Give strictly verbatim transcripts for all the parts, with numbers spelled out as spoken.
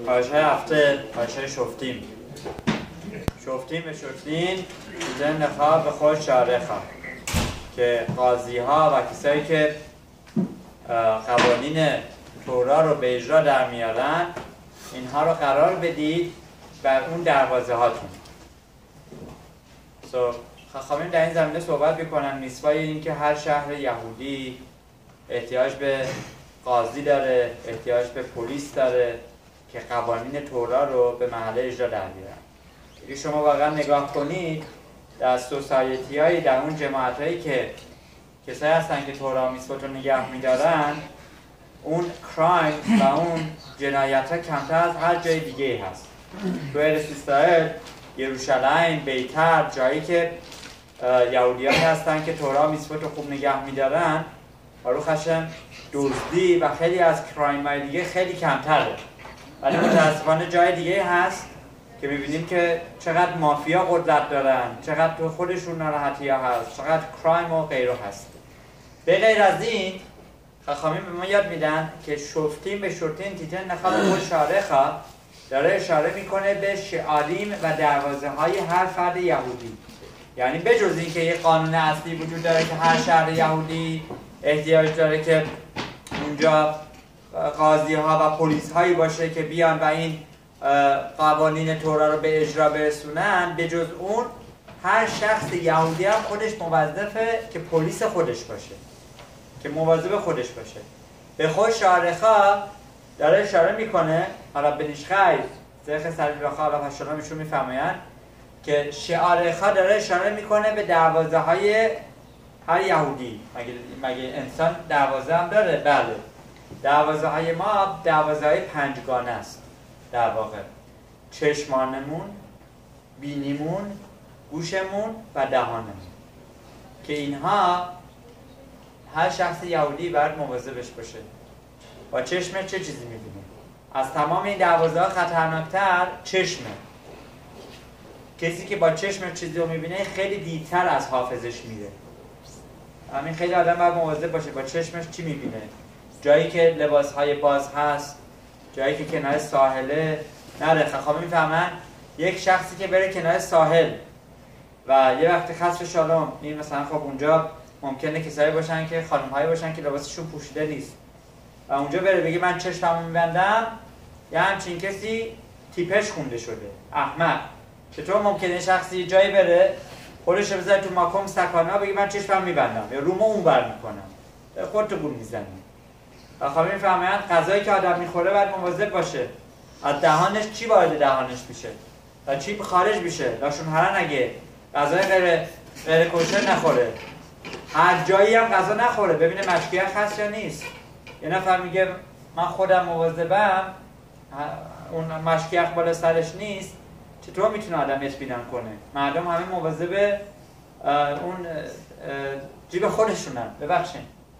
پارشای هفته پارشای شفتیم شفتیم به شفتین دیدن نخواه به خود شاره خواه که قاضی ها و کسایی که قوانین تورا رو به اجرا در میارن اینها رو قرار بدید بر اون دروازه هاتون. so, خواهیم در این زمینه صحبت بکنن میسوای این که هر شهر یهودی احتیاج به قاضی داره، احتیاج به پلیس داره که قوانین تورا رو به محله اجرا در بیارن. اگه شما واقعا نگاه کنید در سوسایتی هایی، در اون جماعت هایی که کسایی هستن که تورا میسوات رو نگه میدارن، اون کرایم و اون جنایت ها کمتر از هر جای دیگه هست. تو ارس اسرائیل، یروشلایم، بیتر، جایی که یهودیان هستن که تورا میسوات رو خوب نگه میدارن، باروخ هشم دزدی و خیلی از کرایم های دیگه خیلی کمتره. ولی متاسفانه جای دیگه هست که میبینیم که چقدر مافیا قدرت دارن، چقدر تو خودشون ناراحتی ها هست، چقدر کرایم و غیره هست. به غیر از این خاخامین به ما یاد میدن که شفتیم به شفتین تیتن نخواه به خود شاره خواه داره اشاره میکنه به شعاریم و دروازه های هر فرد یهودی. یعنی بجز این که یه قانون اصلی وجود داره که هر شهر یهودی احتیاج داره که اونجا قاضی ها و پلیس هایی باشه که بیان و این قوانین تورا رو به اجرا برسونن، به جز اون هر شخص یهودی هم خودش موظفه که پلیس خودش باشه، که مواظب خودش باشه. به خود شارخا داره اشاره میکنه، حالا بنیشخای زرخ سریبراخا حالا پشتانا میشون میفرماین که شعارخا داره اشاره میکنه به دروازه های هر یهودی. مگه, مگه انسان دروازه هم داره؟ بله. دروازه های ما دروازه های پنجگانه است در واقع. چشمانمون، بینیمون، گوشمون و دهانمون که اینها هر شخص یهودی باید مواظبش باشه. با چشمش چه چیزی میبینه؟ از تمام این دروازه ها خطرناکتر چشمه. کسی که با چشم چیزی رو میبینه خیلی دیرتر از حافظش میره. همین خیلی آدم باید مواظب باشه با چشمش چی میبینه. جایی که لباس های باز هست، جایی که کنار ساحله نره. خواهم میفهمن یک شخصی که بره کنار ساحل و یه وقتی خسر شالوم این مثلا خب اونجا ممکنه کسایی باشن که خانم هایی باشن که لباسشون پوشیده نیست و اونجا بره بگه من چشممو میبندم، یه همچین کسی تیپش خونده شده، احمق. چطور ممکنه شخصی جایی بره خودش بذاره تو ماکوم سکانا بگه من چشممو میبندم یا رومو اون بر میکنم؟ خودتو گول میزنی. و خب میفهمن غذایی که آدم میخوره باید مواظب باشه از دهانش چی وارد دهانش میشه و چی خارج میشه. لاشون هرن اگه غذای غیر غیر کوشر نخوره، هر جایی هم غذا نخوره، ببینه مشکیخ هست یا نیست. یه نفر میگه من خودم مواظبم، اون مشکیخ بالا سرش نیست، چطور میتونه آدم اطمینان کنه؟ مردم همه مواظب اون جیب خودشونن. ببخشین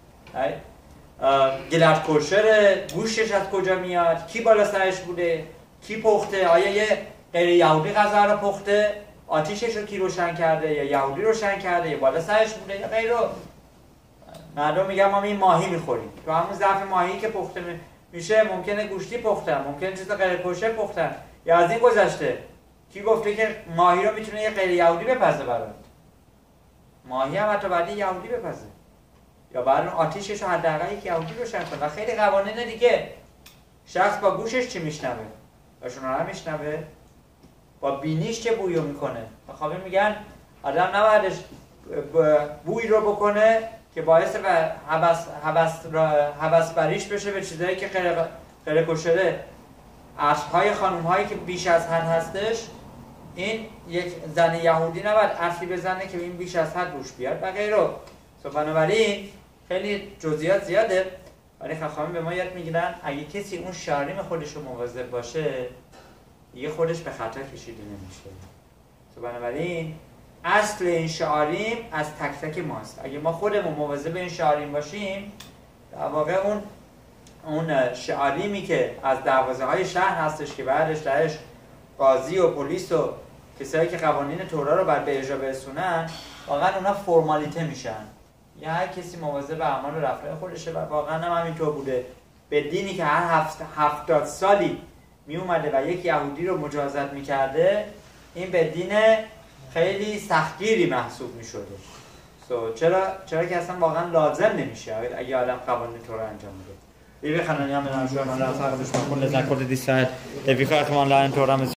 گلت کوشر، گوشش از کجا میاد، کی بالا سرش بوده، کی پخته، آیا یه غیر یهودی غذا رو پخته، آتیشش رو کی روشن کرده، یا یهودی روشن کرده، یا بالا سرش بوده یا غیره. مردم میگن ما این ماهی میخوریم، تو همون ظرف ماهی که پخته میشه ممکنه گوشتی پختن، ممکنه چیز غیر کوشر پختن. یا از این گذشته کی گفته که ماهی رو میتونه یه غیر یهودی بپزه برات؟ ماهی هم حتی بعدی یهودی بپزه، یا برای آتیشش رو حداقل یک یهودی روشن کنه. و خیلی قوانین دیگه. شخص با گوشش چی میشنوه؟ با شنوه میشنوه؟ با بینیش چه بویو میکنه؟ بخوابه میگن آدم نبایدش بوی رو بکنه که باعث حبس حبس حبس بریش بشه به چیزایی که غیر غیر کوشره. عطرهای خانم هایی که بیش از حد هستش، این یک زن یهودی نباید عطری بزنه که این بیش از حد روش بیاد و غیره. بنابراین خیلی جزئیات زیاده، ولی خواهیم به ما یاد میگیرن اگه کسی اون شاریم خودش رو مواظب باشه دیگه خودش به خطر کشیده نمیشه. بنابراین اصل این شعاریم از تک تک ماست. اگه ما خودمون مواظب این شعاریم باشیم، در واقع اون اون شعاریمی که از دروازه های شهر هستش که بعدش درش قاضی و پلیس و کسایی که قوانین تورا رو باید به اجرا برسونن، واقعا اونا فرمالیته میشن. یا هر کسی مواظب اعمال و رفتار خودشه و واقعا هم همینطور بوده. به دینی که هر هفت هفتاد سالی می اومده و یک یهودی رو مجازات میکرده، این به دین خیلی سختگیری محسوب میشده. so, چرا چرا که اصلا واقعا لازم نمیشه اگه آدم قوانین تورا انجام بده. Vi vill gärna nämna att man har tagit det som på den här korta dissen. Det vi kan man lära en tåra